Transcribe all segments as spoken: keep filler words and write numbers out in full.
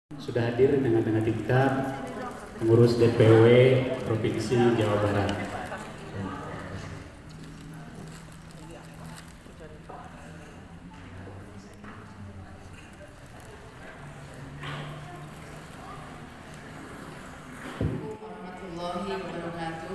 Sudah hadir dengan dengan tingkat pengurus D P W Provinsi Jawa Barat. Warahmatullahi wabarakatuh.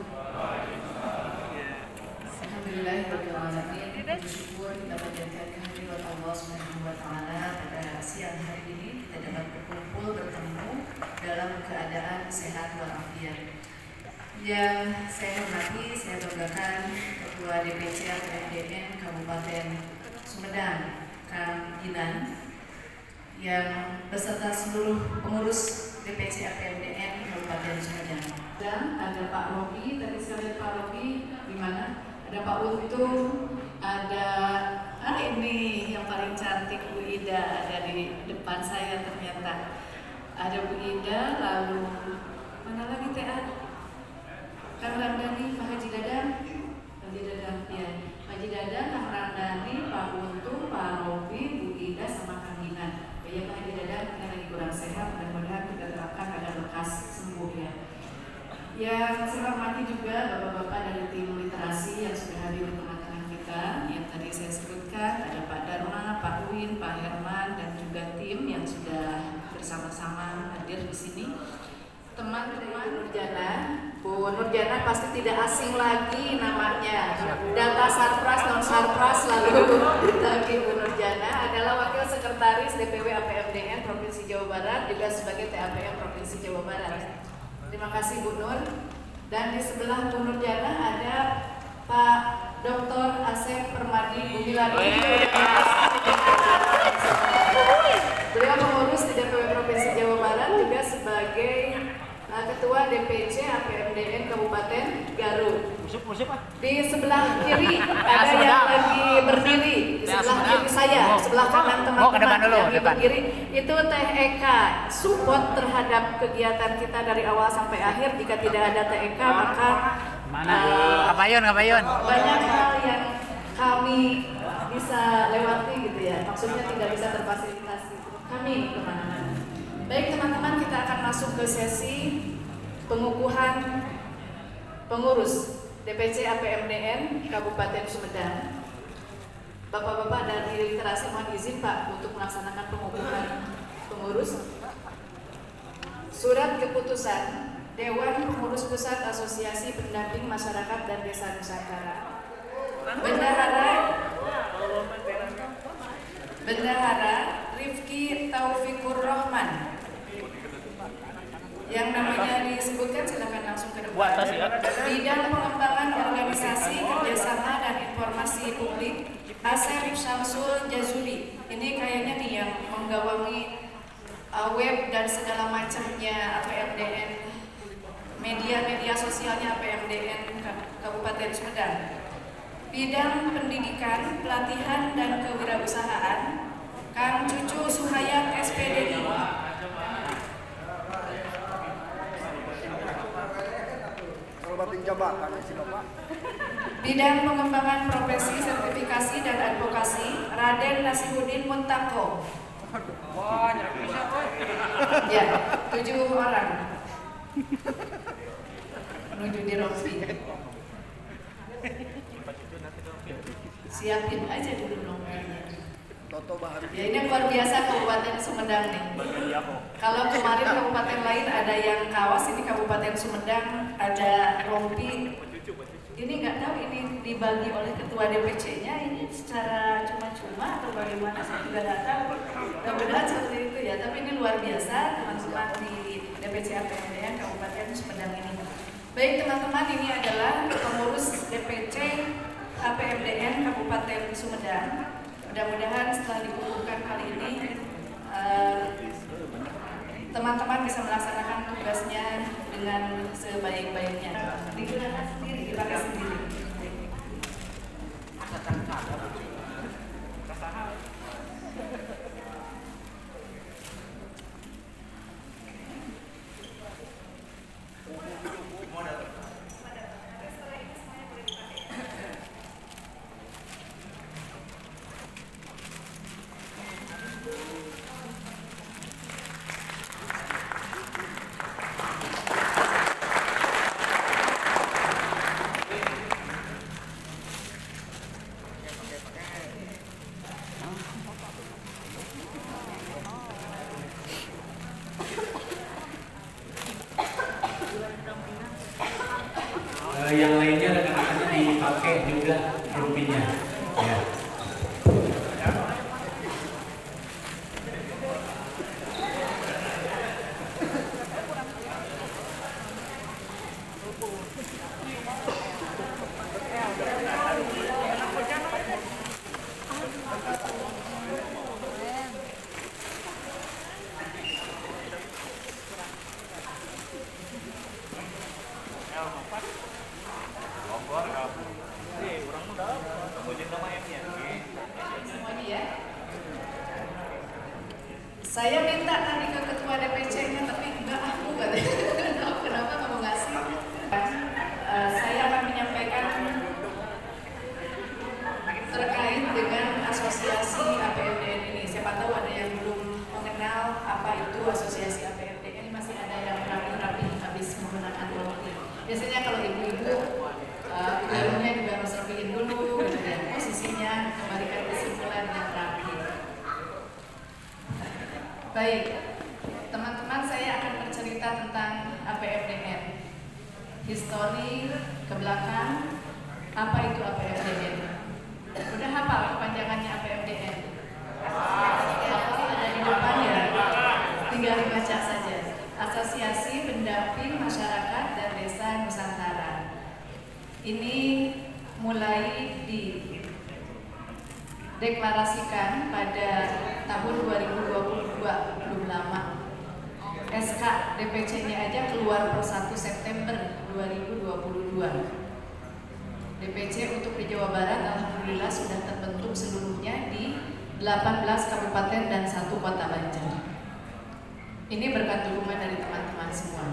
Alhamdulillahirrahmanirrahim. Bersyukur kita panjatkan kehadirat Allah Subhanahu wa Ta'ala pada siang hari ini kita dapat berkumpul bertemu dalam keadaan sehat walafiat. Yang saya hormati, saya banggakan Ketua D P C A P M D N Kabupaten Sumedang, Kang Ginan, yang beserta seluruh pengurus D P C A P M D N Kabupaten Sumedang. Dan ada Pak Robi, tadi saya lihat Pak Robi di mana? Ada Pak Untung, ada ah ini yang paling cantik Bu Ida ada di depan saya ternyata. Ada Bu Ida, lalu mana lagi T A? Kang Ramdhani, Pak Haji Dadang, Haji Dadang, ya, Haji Dadang, Kang Ramdhani, Pak Untung, Pak Robi, Bu Ida, sama Kang Ginan. Ya Pak Haji Dadang, kita lagi kurang sehat, mudah-mudahan kita terapkan ada lekas sembuh ya. Yang saya hormati juga bapak-bapak dari tim literasi yang sudah hadir di tengah-tengah kita. Yang tadi saya sebutkan ada Pak Dharma, Pak Win, Pak Herman, dan juga tim yang sudah bersama-sama hadir di sini. Teman-teman Nurjana, Bu Nurjana pasti tidak asing lagi namanya. Data Sarpras, non Sarpras lalu lagi Bu Nurjana adalah Wakil Sekretaris D P W A P M D N Provinsi Jawa Barat juga sebagai T A P M Provinsi Jawa Barat. Terima kasih Bu Nur. Dan di sebelah Bu Nurjana ada Pak Doktor Asep Permadi Bumilani. Beliau pengurus di D P W Provinsi Jawa Barat juga sebagai uh, Ketua D P C A P M D N Kabupaten Garut. Di sebelah kiri ada yang lagi berdiri, di sebelah kiri saya, sebelah kanan teman-teman yang di berdiri itu Teh Eka, support terhadap kegiatan kita dari awal sampai akhir. Jika tidak ada Teh Eka maka mana Kabayun, Kabayun. Banyak hal yang kami bisa lewati gitu ya, maksudnya tidak bisa terfasilitasi kami kemana-mana. Baik teman-teman, kita akan masuk ke sesi pengukuhan pengurus D P C A P M D N Kabupaten Sumedang. Bapak-bapak dari literasi mohon izin Pak untuk melaksanakan pengukuhan pengurus. Surat keputusan Dewan Pengurus Pusat Asosiasi Pendamping Masyarakat dan Desa Nusantara. Bendahara Bendahara Rifki Taufikur Rahman. Yang namanya disebutkan silakan langsung ke depan. Bidang pengembangan organisasi, kerjasama dan informasi publik Asep Syamsul Jazuli. Ini kayaknya nih yang menggawangi uh, web dan segala macamnya A P M D N, media-media sosialnya A P M D N Kabupaten Sumedang. Bidang pendidikan, pelatihan dan kewirausahaan Kang Cucu Suhayat S P D I. Bidang pengembangan profesi, sertifikasi dan advokasi Raden Nasihudin Muntako. Ya, tujuh orang menuju di Rofi. Siapin aja dulu nomornya. Ya ini luar biasa Kabupaten Sumedang nih. Kalau kemarin kabupaten lain ada yang Kawas, ini Kabupaten Sumedang ada Rompi. Ini nggak tahu ini dibagi oleh Ketua D P C-nya ini secara cuma-cuma atau bagaimana, saya juga nggak tahu. Mudah-mudahan seperti itu ya. Tapi ini luar biasa teman-teman di D P C A P M D N Kabupaten Sumedang ini. Baik teman-teman, ini adalah pengurus D P C A P M D N Kabupaten Sumedang. Mudah-mudahan setelah dikukuhkan kali ini teman-teman uh, bisa melaksanakan tugasnya dengan sebaik-baiknya. Digunakan sendiri, dipakai sendiri. Saya minta tadi ke ketua D P C-nya, tapi enggak aku katanya. Kenapa kamu ngasih? Uh, saya akan menyampaikan terkait dengan asosiasi A P M D N ini. Siapa tahu ada yang belum mengenal apa itu asosiasi A P M D N. Masih ada yang rapi-rapi habis menggunakan rompi. Biasanya kalau ibu-ibu uh, garungnya juga harus rapiin dulu, gitu ya. Posisinya kembalikan kesimpulan yang rapi. Baik, teman-teman, saya akan bercerita tentang A P M D N. Histori ke belakang, apa itu A P M D N? Udah hafal kepanjangannya A P M D N? Hafal, ada di depan ya, tinggal dibaca saja. Asosiasi Pendamping Masyarakat dan Desa Nusantara. Ini mulai dideklarasikan pada tahun dua ribu dua puluh dua, belum lama. S K D P C-nya aja keluar per satu September dua ribu dua puluh dua. D P C untuk di Jawa Barat alhamdulillah sudah terbentuk seluruhnya di delapan belas kabupaten dan satu kota Banjar. Ini berkat dukungan dari teman-teman semua.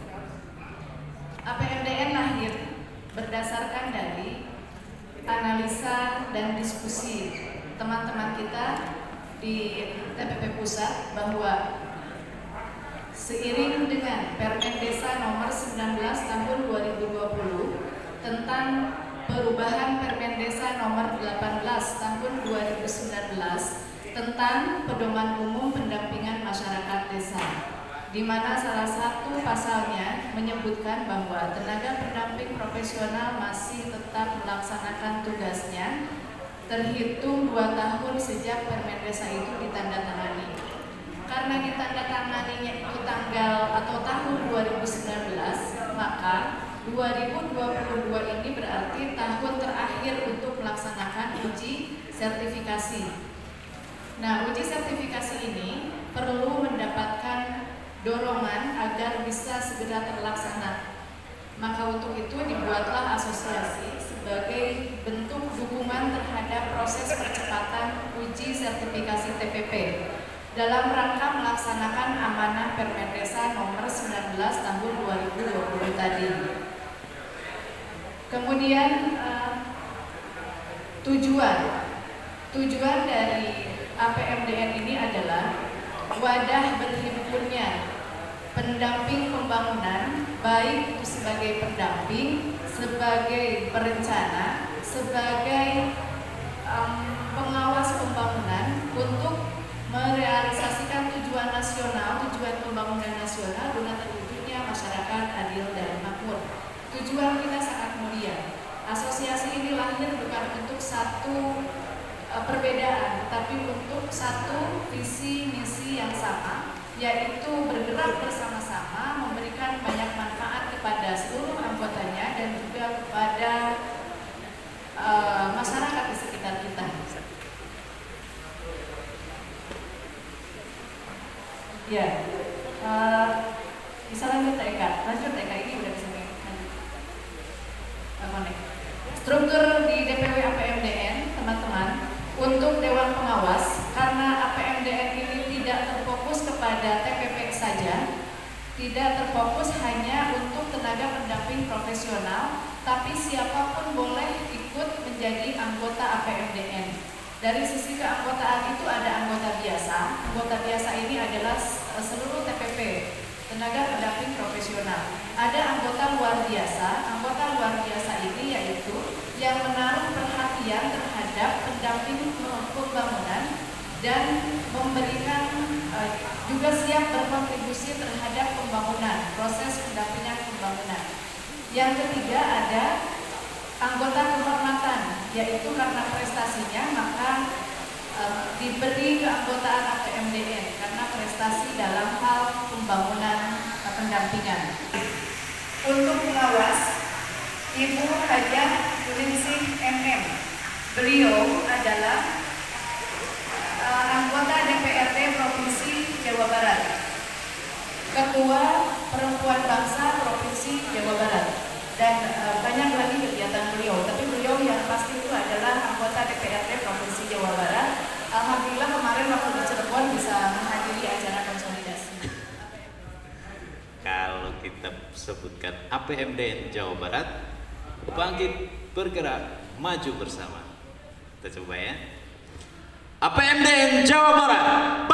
A P M D N lahir berdasarkan dari analisa dan diskusi teman-teman kita di T P P Pusat bahwa seiring dengan Permen Desa nomor sembilan belas tahun dua ribu dua puluh tentang perubahan Permen Desa nomor delapan belas tahun dua ribu sembilan belas tentang pedoman umum pendampingan masyarakat desa, di mana salah satu pasalnya menyebutkan bahwa tenaga pendamping profesional masih tetap melaksanakan tugasnya terhitung dua tahun sejak Permen Desa itu ditandatangani. Karena ditandatanganinya itu tanggal atau tahun dua ribu sembilan belas, maka dua ribu dua puluh dua ini berarti tahun terakhir untuk melaksanakan uji sertifikasi. Nah, uji sertifikasi ini perlu mendapatkan dorongan agar bisa segera terlaksana. Maka untuk itu dibuatlah asosiasi sebagai bentuk dukungan terhadap proses percepatan uji sertifikasi T P P dalam rangka melaksanakan amanah Permen Desa nomor sembilan belas tahun dua ribu dua puluh tadi. Kemudian uh, tujuan tujuan dari A P M D N ini adalah wadah berhimpunnya pendamping pembangunan, baik itu sebagai pendamping, sebagai perencana, sebagai um, pengawas pembangunan untuk merealisasikan tujuan nasional, tujuan pembangunan nasional guna terwujudnya masyarakat adil dan makmur. Tujuan kita sangat mulia. Asosiasi ini lahir bukan untuk satu uh, perbedaan, tapi untuk satu visi misi yang sama, yaitu bergerak bersama-sama, memberikan banyak manfaat kepada seluruh anggotanya dan juga kepada uh, masyarakat di sekitar kita. Ya, uh, bisa lanjut Eka, lanjut Eka, ini udah bisa nih. Struktur di D P W A P M D N, teman-teman, untuk Dewan Pengawas, karena A P M D N ini tidak terfokus kepada T P P saja, tidak terfokus hanya untuk tenaga pendamping profesional, tapi siapapun boleh ikut menjadi anggota A P M D N. Dari sisi keanggotaan itu ada anggota biasa. Anggota biasa ini adalah seluruh T P P, tenaga pendamping profesional. Ada anggota luar biasa. Anggota luar biasa ini yaitu yang menaruh perhatian terhadap pendamping pembangunan dan memberikan uh, juga siap berkontribusi terhadap pembangunan, proses pendampingan pembangunan. Yang ketiga ada anggota kehormatan, yaitu karena prestasinya maka uh, diberi keanggotaan A P M D N karena prestasi dalam hal pembangunan uh, pendampingan. Untuk pengawas, Ibu Hajah Yulinsih M M. Beliau adalah uh, anggota D P R D Provinsi Jawa Barat, Ketua Perempuan Bangsa Provinsi Jawa Barat, dan uh, banyak lagi kegiatan beliau. Tapi beliau yang pasti itu adalah anggota D P R D Provinsi Jawa Barat. Alhamdulillah kemarin waktu di Cirebon bisa menghadiri sebutkan A P M D N Jawa Barat. Bangkit, bergerak, maju bersama. Kita coba ya. A P M D N Jawa Barat.